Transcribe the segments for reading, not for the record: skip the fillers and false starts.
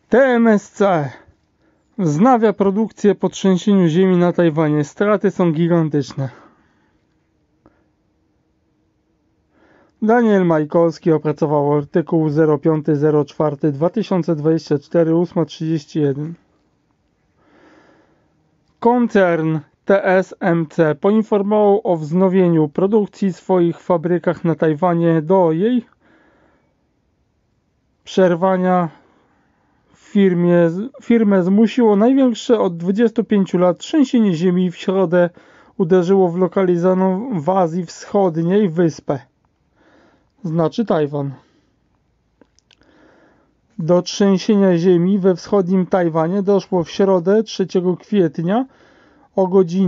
TMSC wznawia produkcję po trzęsieniu ziemi na Tajwanie. Straty są gigantyczne. Daniel Majkowski opracował artykuł 05.04.2024, 8:31. Koncern TSMC poinformował o wznowieniu produkcji w swoich fabrykach na Tajwanie. Do jej przerwania firmę zmusiło największe od 25 lat trzęsienie ziemi. W środę uderzyło w lokalizowaną w Azji Wschodniej wyspę, znaczy Tajwan. Do trzęsienia ziemi we wschodnim Tajwanie doszło w środę 3 kwietnia o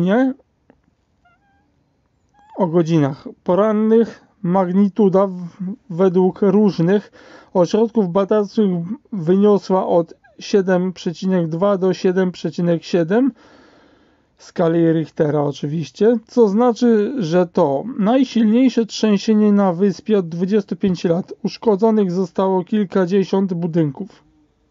godzinach porannych. Magnituda według różnych ośrodków badawczych wyniosła od 7,2 do 7,7 skali Richtera oczywiście, co znaczy, że to najsilniejsze trzęsienie na wyspie od 25 lat. Uszkodzonych zostało kilkadziesiąt budynków.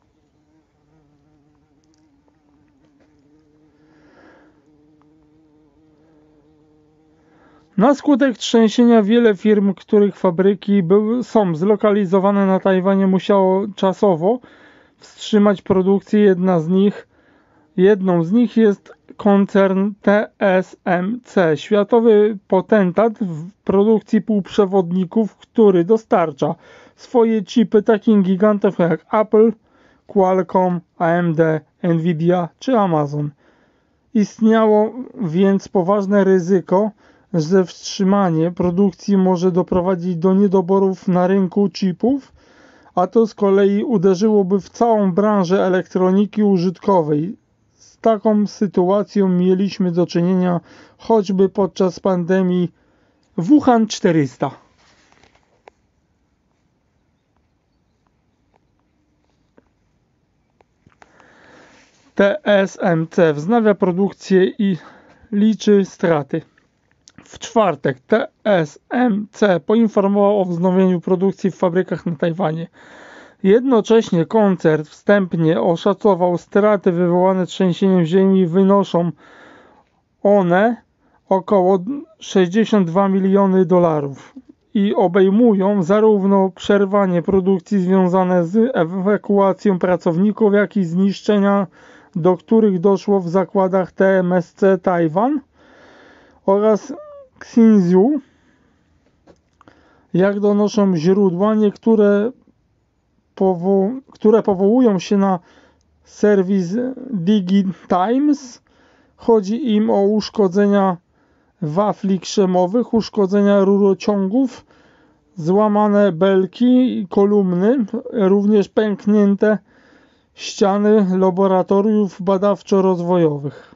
Na skutek trzęsienia wiele firm, których fabryki są zlokalizowane na Tajwanie, musiało czasowo wstrzymać produkcję. Jedną z nich jest koncern TSMC, światowy potentat w produkcji półprzewodników, który dostarcza swoje chipy takim gigantom jak Apple, Qualcomm, AMD, Nvidia czy Amazon. Istniało więc poważne ryzyko, że wstrzymanie produkcji może doprowadzić do niedoborów na rynku chipów, a to z kolei uderzyłoby w całą branżę elektroniki użytkowej. Z taką sytuacją mieliśmy do czynienia choćby podczas pandemii Wuhan 400. TSMC wznawia produkcję i liczy straty. W czwartek TSMC poinformował o wznowieniu produkcji w fabrykach na Tajwanie. Jednocześnie koncern wstępnie oszacował straty wywołane trzęsieniem ziemi. Wynoszą one około 62 miliony dolarów i obejmują zarówno przerwanie produkcji związane z ewakuacją pracowników, jak i zniszczenia, do których doszło w zakładach TSMC Tajwan oraz Xinzhou. Jak donoszą źródła, które powołują się na serwis DigiTimes, chodzi im o uszkodzenia wafli krzemowych, uszkodzenia rurociągów, złamane belki i kolumny, również pęknięte ściany laboratoriów badawczo-rozwojowych.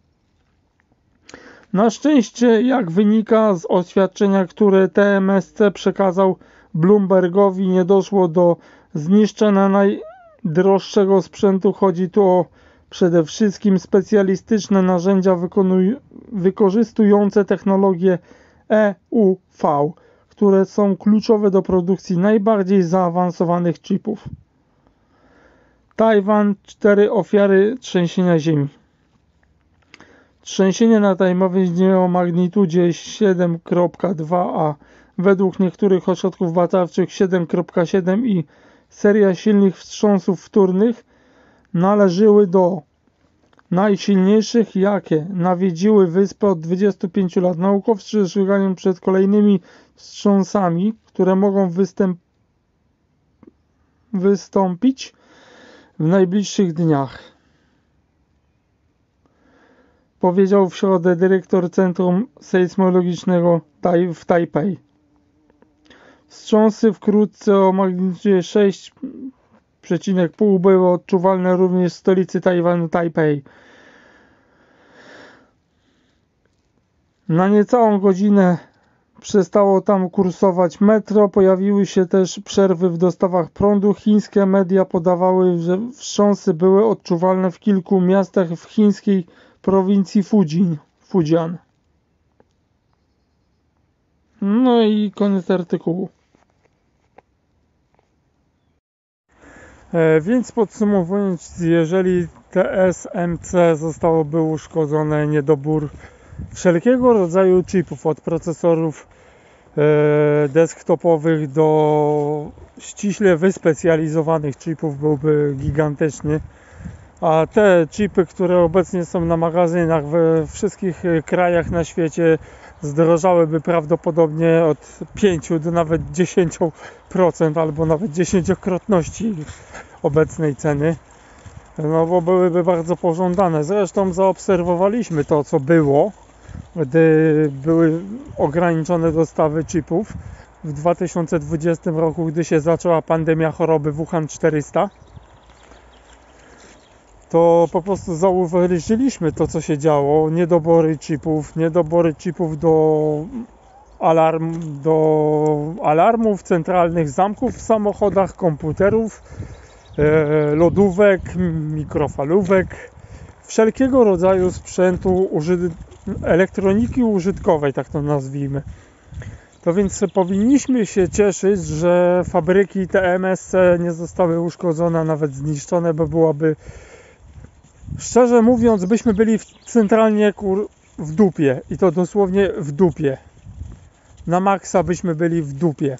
Na szczęście, jak wynika z oświadczenia, które TSMC przekazał Bloombergowi, nie doszło do zniszczenia najdroższego sprzętu. Chodzi tu przede wszystkim specjalistyczne narzędzia wykorzystujące technologię EUV, które są kluczowe do produkcji najbardziej zaawansowanych chipów. Tajwan. 4 ofiary trzęsienia ziemi. Trzęsienie na Tajwanie o magnitudzie 7,2, a według niektórych ośrodków badawczych 7,7 i seria silnych wstrząsów wtórnych należyły do najsilniejszych, jakie nawiedziły wyspę od 25 lat. Naukowcy ostrzegają przed kolejnymi wstrząsami, które mogą wystąpić w najbliższych dniach, powiedział w środę dyrektor Centrum Sejsmologicznego w Tajpej. Wstrząsy wkrótce o magnitudzie 6,5 były odczuwalne również w stolicy Tajwanu, Tajpej. Na niecałą godzinę przestało tam kursować metro. Pojawiły się też przerwy w dostawach prądu. Chińskie media podawały, że wstrząsy były odczuwalne w kilku miastach w chińskiej prowincji Fujian. No i koniec artykułu. Więc podsumowując, jeżeli TSMC zostałoby uszkodzone, niedobór wszelkiego rodzaju chipów, od procesorów desktopowych do ściśle wyspecjalizowanych chipów, byłby gigantyczny. A te chipy, które obecnie są na magazynach we wszystkich krajach na świecie, zdrożałyby prawdopodobnie od 5 do nawet 10% albo nawet 10-krotności obecnej ceny, no bo byłyby bardzo pożądane. Zresztą zaobserwowaliśmy to, co było, gdy były ograniczone dostawy chipów w 2020 roku, gdy się zaczęła pandemia choroby Wuhan 400. To po prostu zauważyliśmy to, co się działo. Niedobory chipów do alarmów centralnych, zamków w samochodach, komputerów, lodówek, mikrofalówek, wszelkiego rodzaju sprzętu, elektroniki użytkowej, tak to nazwijmy. To więc powinniśmy się cieszyć, że fabryki TSMC nie zostały uszkodzone, nawet zniszczone, bo byłaby, szczerze mówiąc, byśmy byli centralnie w dupie. I to dosłownie w dupie. Na maksa byśmy byli w dupie.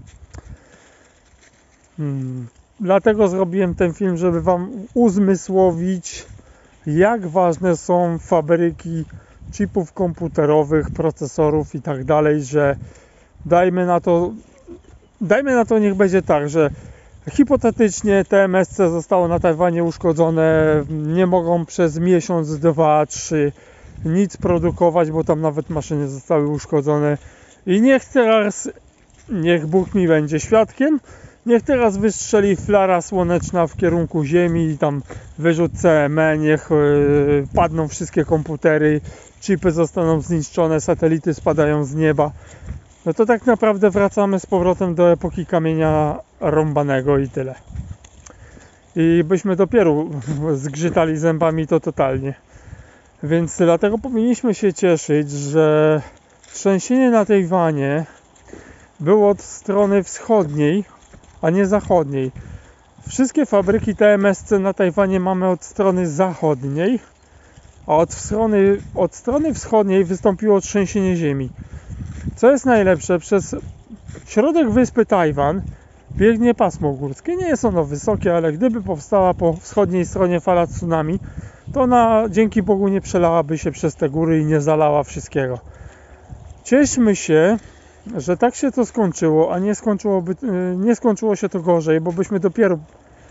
Dlatego zrobiłem ten film, żeby wam uzmysłowić, jak ważne są fabryki chipów komputerowych, procesorów i tak dalej, że dajmy na to, niech będzie tak, że hipotetycznie TSMC zostało na Tajwanie uszkodzone, nie mogą przez miesiąc, 2, 3 nic produkować, bo tam nawet maszyny zostały uszkodzone. I niech Bóg mi będzie świadkiem, niech teraz wystrzeli flara słoneczna w kierunku Ziemi i tam wyrzut CME, niech padną wszystkie komputery, chipy zostaną zniszczone, satelity spadają z nieba. No to tak naprawdę wracamy z powrotem do epoki kamienia rąbanego i tyle. I byśmy dopiero zgrzytali zębami to totalnie. Więc dlatego powinniśmy się cieszyć, że trzęsienie na Tajwanie było od strony wschodniej, a nie zachodniej. Wszystkie fabryki TSMC na Tajwanie mamy od strony zachodniej, a od strony wschodniej wystąpiło trzęsienie ziemi. Co jest najlepsze, przez środek wyspy Tajwan biegnie pasmo górskie. Nie jest ono wysokie, ale gdyby powstała po wschodniej stronie fala tsunami, to ona dzięki Bogu nie przelałaby się przez te góry i nie zalała wszystkiego. Cieszmy się, że tak się to skończyło, a nie skończyło się to gorzej, bo byśmy dopiero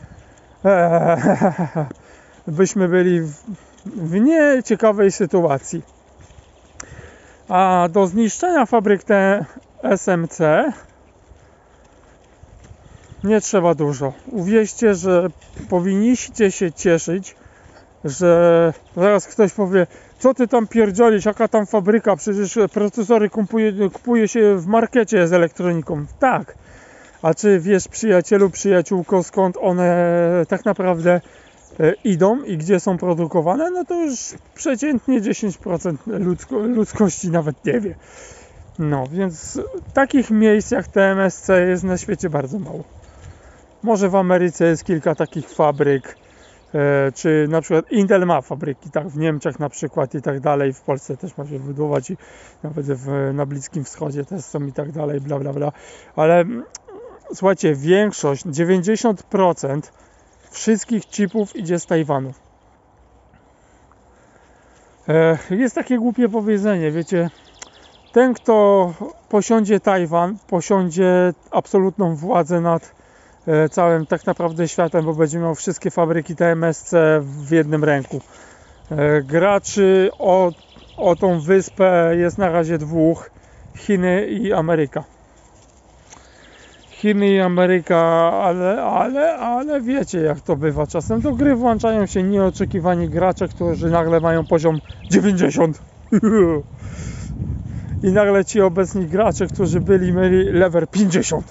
byśmy byli w nieciekawej sytuacji. A do zniszczenia fabryk TSMC nie trzeba dużo. Uwierzcie, że powinniście się cieszyć, że zaraz ktoś powie, co ty tam pierdzielisz, jaka tam fabryka, przecież procesory kupuje się w markecie z elektroniką. Tak, a czy wiesz, przyjacielu, przyjaciółko, skąd one tak naprawdę idą i gdzie są produkowane? No to już przeciętnie 10% ludzkości nawet nie wie. No, więc takich miejsc jak TSMC jest na świecie bardzo mało. Może w Ameryce jest kilka takich fabryk, czy na przykład Intel ma fabryki, tak, w Niemczech na przykład i tak dalej, w Polsce też ma się budować i nawet na Bliskim Wschodzie też są i tak dalej, bla bla bla, ale słuchajcie, większość, 90% wszystkich chipów idzie z Tajwanu. Jest takie głupie powiedzenie, wiecie, ten kto posiądzie Tajwan, posiądzie absolutną władzę nad całym tak naprawdę światem, bo będzie miał wszystkie fabryki TSMC w jednym ręku. Graczy o tą wyspę jest na razie dwóch: Chiny i Ameryka. Chiny i Ameryka, ale wiecie jak to bywa. Czasem do gry włączają się nieoczekiwani gracze, którzy nagle mają poziom 90. I nagle ci obecni gracze, którzy mieli level 50.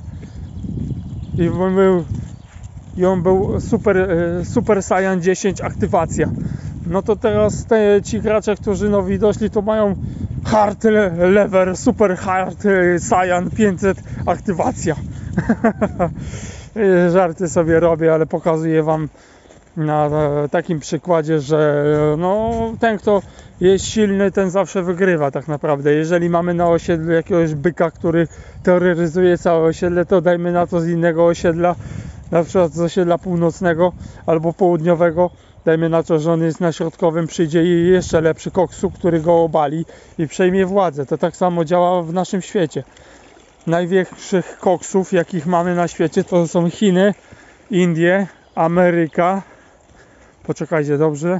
I on był Super Saiyan 10 aktywacja. No to teraz ci gracze, którzy nowi doszli, to mają hard level, Super Hard Saiyan 500 aktywacja. Żarty sobie robię, ale pokazuję wam na takim przykładzie, że no, ten kto jest silny, ten zawsze wygrywa tak naprawdę. Jeżeli mamy na osiedlu jakiegoś byka, który terroryzuje całe osiedle, to dajmy na to z innego osiedla, na przykład z osiedla północnego albo południowego, dajmy na to, że on jest na środkowym, przyjdzie i jeszcze lepszy koksu, który go obali i przejmie władzę. To tak samo działa w naszym świecie. Największych koksów, jakich mamy na świecie, to są Chiny, Indie, Ameryka, poczekajcie, dobrze,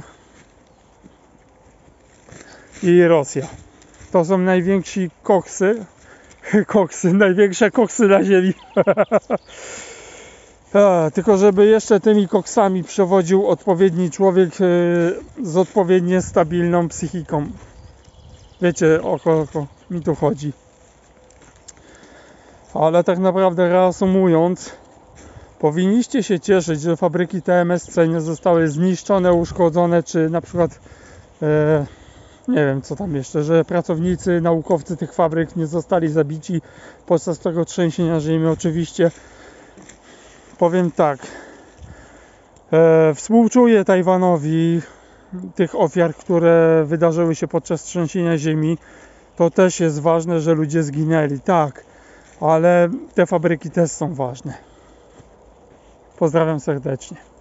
i Rosja. To są najwięksi największe koksy na ziemi. Tylko żeby jeszcze tymi koksami przewodził odpowiedni człowiek z odpowiednio stabilną psychiką. Wiecie, o kogo mi tu chodzi. Ale tak naprawdę, reasumując, powinniście się cieszyć, że fabryki TMSC nie zostały zniszczone, uszkodzone, czy na przykład nie wiem co tam jeszcze, że pracownicy, naukowcy tych fabryk nie zostali zabici podczas tego trzęsienia ziemi. Oczywiście powiem tak, współczuję Tajwanowi tych ofiar, które wydarzyły się podczas trzęsienia ziemi. To też jest ważne, że ludzie zginęli, tak, ale te fabryki też są ważne. Pozdrawiam serdecznie.